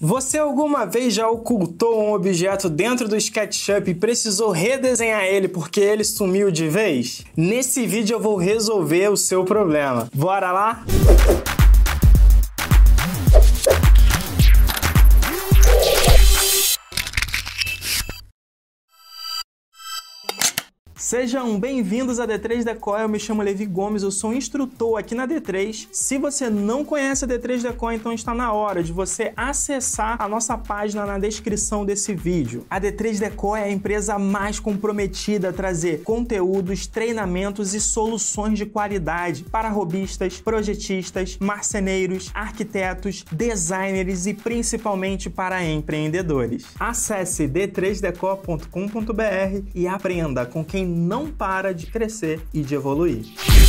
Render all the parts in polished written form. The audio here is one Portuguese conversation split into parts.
Você alguma vez já ocultou um objeto dentro do SketchUp e precisou redesenhar ele porque ele sumiu de vez? Nesse vídeo eu vou resolver o seu problema. Bora lá? Sejam bem-vindos a D3Deco, eu me chamo Levi Gomes, eu sou instrutor aqui na D3. Se você não conhece a D3Deco, então está na hora de você acessar a nossa página na descrição desse vídeo. A D3Deco é a empresa mais comprometida a trazer conteúdos, treinamentos e soluções de qualidade para robistas, projetistas, marceneiros, arquitetos, designers e principalmente para empreendedores. Acesse d3deco.com.br e aprenda com quem não para de crescer e de evoluir.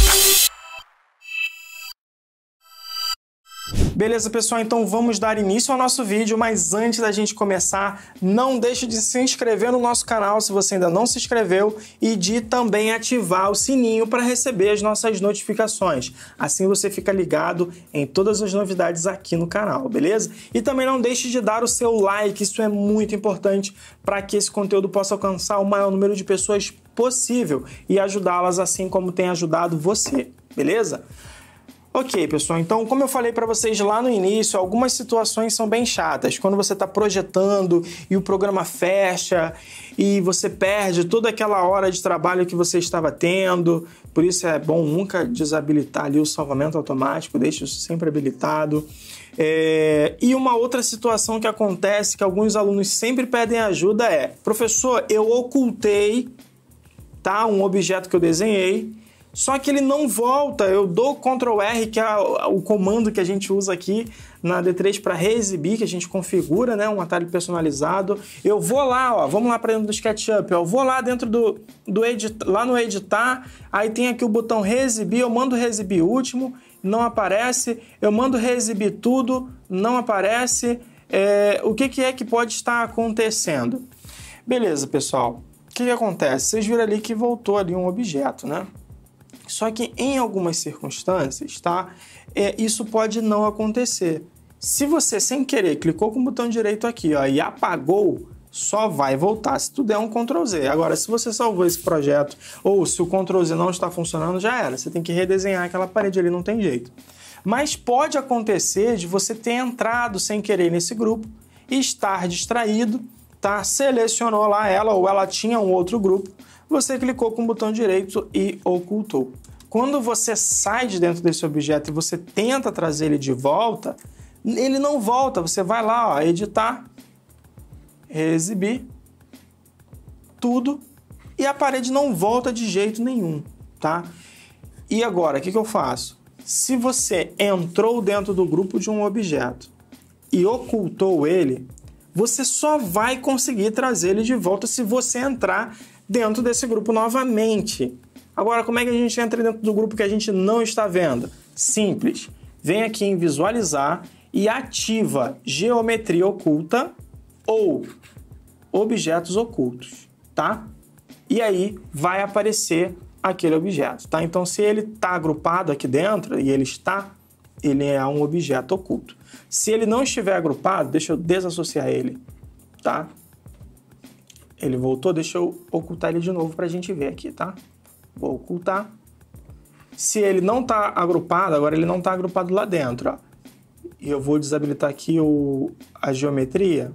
Beleza, pessoal? Então vamos dar início ao nosso vídeo, mas antes da gente começar, não deixe de se inscrever no nosso canal se você ainda não se inscreveu e de também ativar o sininho para receber as nossas notificações. Assim você fica ligado em todas as novidades aqui no canal, beleza? E também não deixe de dar o seu like, isso é muito importante para que esse conteúdo possa alcançar o maior número de pessoas possível e ajudá-las assim como tem ajudado você, beleza? Ok, pessoal, então como eu falei para vocês lá no início, algumas situações são bem chatas. Quando você está projetando e o programa fecha e você perde toda aquela hora de trabalho que você estava tendo, por isso é bom nunca desabilitar ali o salvamento automático, deixe isso sempre habilitado. E uma outra situação que acontece, que alguns alunos sempre pedem ajuda é: professor, eu ocultei, tá, um objeto que eu desenhei, só que ele não volta, eu dou Ctrl R, que é o comando que a gente usa aqui na D3 para reexibir, que a gente configura, né, um atalho personalizado. Eu vou lá, ó, vamos lá para dentro do SketchUp, eu vou lá dentro lá no editar, aí tem aqui o botão reexibir, eu mando reexibir último, não aparece, eu mando reexibir tudo, não aparece. O que é que pode estar acontecendo? Beleza, pessoal, o que acontece? Vocês viram ali que voltou ali um objeto, né? Só que em algumas circunstâncias, tá? Isso pode não acontecer. Se você, sem querer, clicou com o botão direito aqui, ó, e apagou, só vai voltar se tu der um Ctrl Z. Agora, se você salvou esse projeto, ou se o Ctrl Z não está funcionando, já era. Você tem que redesenhar aquela parede ali, não tem jeito. Mas pode acontecer de você ter entrado sem querer nesse grupo e estar distraído, tá? Selecionou lá ela, ou ela tinha um outro grupo, você clicou com o botão direito e ocultou. Quando você sai de dentro desse objeto e você tenta trazer ele de volta, ele não volta. Você vai lá, ó, editar, reexibir, tudo, e a parede não volta de jeito nenhum, tá? E agora, o que eu faço? Se você entrou dentro do grupo de um objeto e ocultou ele, você só vai conseguir trazer ele de volta se você entrar dentro desse grupo novamente. Agora, como é que a gente entra dentro do grupo que a gente não está vendo? Simples. Vem aqui em visualizar e ativa geometria oculta ou objetos ocultos, tá? E aí vai aparecer aquele objeto, tá? Então, se ele está agrupado aqui dentro e ele é um objeto oculto. Se ele não estiver agrupado, deixa eu desassociar ele, tá? Ele voltou, deixa eu ocultar ele de novo para a gente ver aqui, tá? Vou ocultar. Se ele não está agrupado, agora ele não está agrupado lá dentro, ó. E eu vou desabilitar aqui a geometria.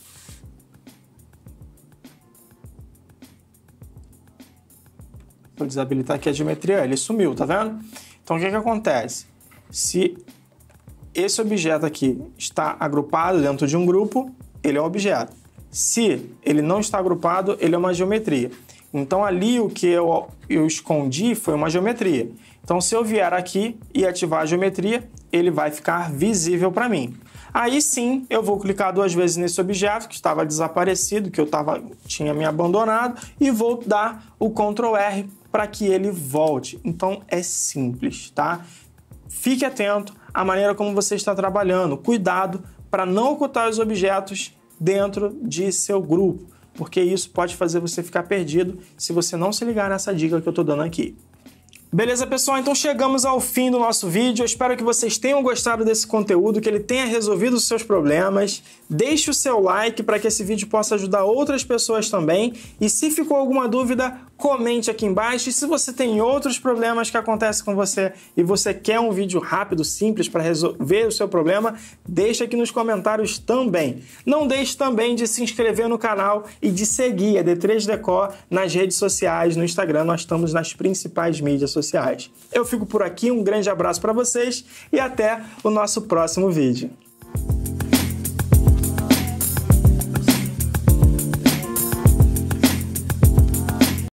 Vou desabilitar aqui a geometria, ele sumiu, tá vendo? Então o que acontece? Se esse objeto aqui está agrupado dentro de um grupo, ele é um objeto. Se ele não está agrupado, ele é uma geometria. Então ali o que eu escondi foi uma geometria. Então se eu vier aqui e ativar a geometria, ele vai ficar visível para mim. Aí sim eu vou clicar 2 vezes nesse objeto que estava desaparecido, que eu tinha me abandonado, e vou dar o Ctrl R para que ele volte. Então é simples, tá? Fique atento à maneira como você está trabalhando. Cuidado para não ocultar os objetos dentro de seu grupo, porque isso pode fazer você ficar perdido se você não se ligar nessa dica que eu estou dando aqui. Beleza, pessoal? Então chegamos ao fim do nosso vídeo. Eu espero que vocês tenham gostado desse conteúdo, que ele tenha resolvido os seus problemas. Deixe o seu like para que esse vídeo possa ajudar outras pessoas também. E se ficou alguma dúvida, comente aqui embaixo. E se você tem outros problemas que acontecem com você e você quer um vídeo rápido, simples para resolver o seu problema, deixa aqui nos comentários também. Não deixe também de se inscrever no canal e de seguir a D3Decor nas redes sociais. No Instagram nós estamos nas principais mídias sociais. Eu fico por aqui, um grande abraço para vocês e até o nosso próximo vídeo.